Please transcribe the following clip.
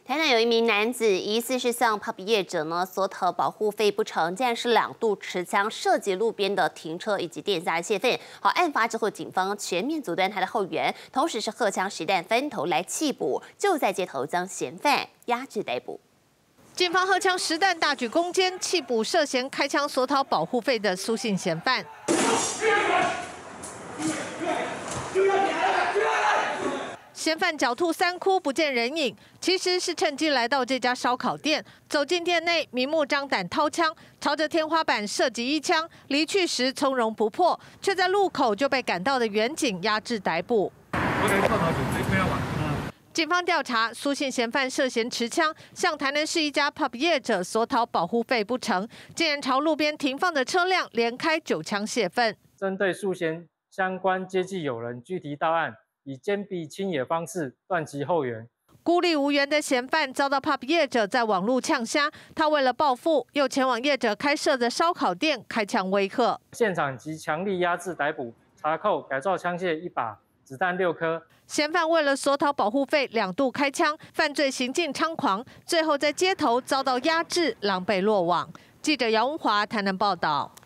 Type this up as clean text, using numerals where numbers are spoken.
台南有一名男子疑似是向 pub 业者索讨保护费不成，竟然是2度持枪射击路边的停车以及店家泄愤。好，案发之后，警方全面阻断他的后援，同时是荷枪实弹分头来缉捕，就在街头将嫌犯押至逮捕。 警方荷枪实弹大举攻坚，缉捕涉嫌开枪索讨保护费的苏姓嫌犯。嫌犯狡兔3窟，不见人影，其实是趁机来到这家烧烤店，走进店内，明目张胆掏枪，朝着天花板射击1枪，离去时从容不迫，却在路口就被赶到的远警押至逮捕。 警方调查，苏姓嫌犯涉嫌持枪向台南市一家 pub 业者索讨保护费不成，竟然朝路边停放的车辆连开9枪泄愤。 针对数嫌相关接济友人具体到案，以坚壁清野方式断其后援。 孤立无援的嫌犯遭到 pub 业者在网路呛瞎，他为了报复，又前往业者开设的烧烤店开枪威吓。 现场即强力压制逮捕，查扣改造枪械1把。 子弹6颗。 嫌犯为了索讨保护费2度开枪，犯罪行径猖狂，最后在街头遭到压制，狼狈落网。记者姚文华台南报道。